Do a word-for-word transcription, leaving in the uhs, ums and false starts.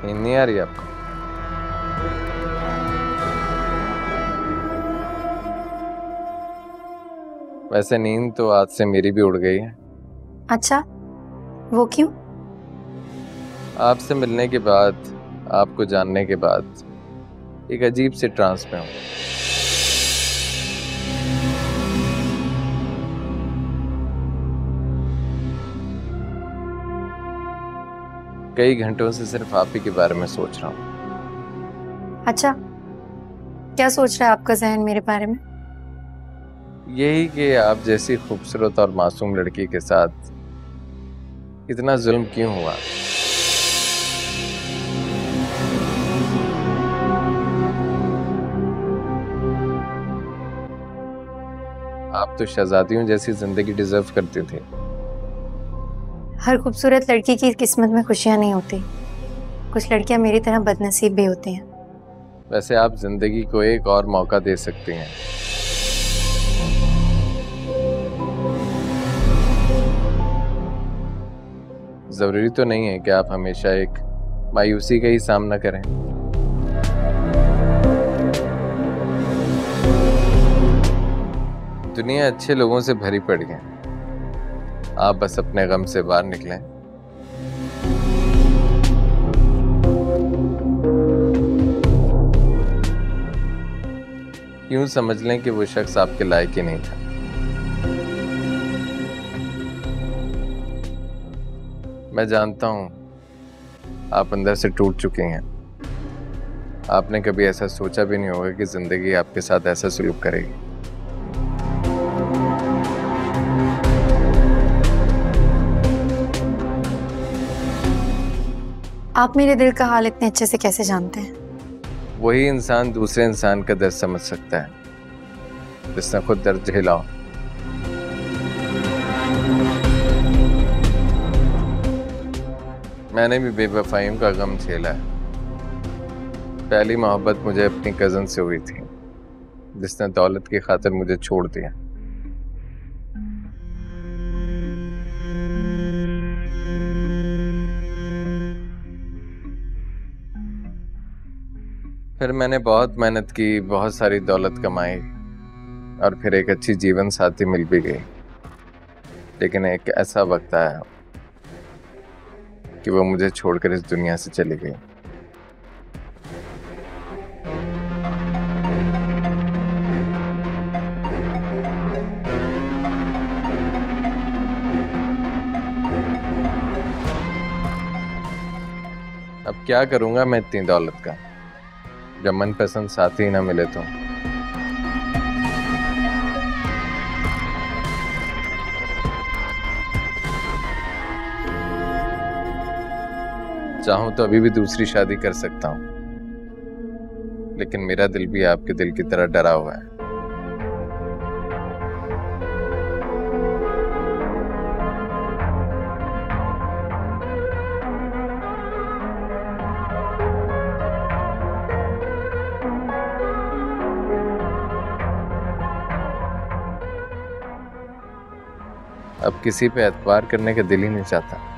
नींद नहीं आ रही आपको? वैसे नींद तो आज से मेरी भी उड़ गई है। अच्छा, वो क्यों? आपसे मिलने के बाद, आपको जानने के बाद एक अजीब से ट्रांस में हूं। कई घंटों से सिर्फ आप ही के बारे में सोच रहा हूं। अच्छा, क्या सोच रहा है आपका जहन मेरे बारे में? यही कि आप जैसी खूबसूरत और मासूम लड़की के साथ इतना जुल्म क्यों हुआ। आप तो शहजादियों जैसी जिंदगी डिजर्व करती थी। हर खूबसूरत लड़की की किस्मत में खुशियां नहीं होती। कुछ लड़कियां मेरी तरह बदनसीब भी होती हैं। वैसे आप जिंदगी को एक और मौका दे सकती हैं। जरूरी तो नहीं है कि आप हमेशा एक मायूसी का ही सामना करें। दुनिया अच्छे लोगों से भरी पड़ी है, आप बस अपने गम से बाहर निकलें। यूं समझ लें कि वो शख्स आपके लायक ही नहीं था। मैं जानता हूं आप अंदर से टूट चुके हैं। आपने कभी ऐसा सोचा भी नहीं होगा कि जिंदगी आपके साथ ऐसा सलूक करेगी। आप मेरे दिल का हाल इतने अच्छे से कैसे जानते हैं? वही इंसान दूसरे इंसान का दर्द समझ सकता है जिसने खुद दर्द झेला हो। मैंने भी बेवफाइयों का गम झेला है। पहली मोहब्बत मुझे अपनी कजन से हुई थी जिसने दौलत की खातिर मुझे छोड़ दिया। फिर मैंने बहुत मेहनत की, बहुत सारी दौलत कमाई और फिर एक अच्छी जीवन साथी मिल भी गई। लेकिन एक ऐसा वक्त आया कि वो मुझे छोड़कर इस दुनिया से चली गई। अब क्या करूंगा मैं इतनी दौलत का, जब मनपसंद साथी ना मिले तो। चाहूं तो अभी भी दूसरी शादी कर सकता हूं, लेकिन मेरा दिल भी आपके दिल की तरह डरा हुआ है। अब किसी पे एतबार करने का दिल ही नहीं चाहता।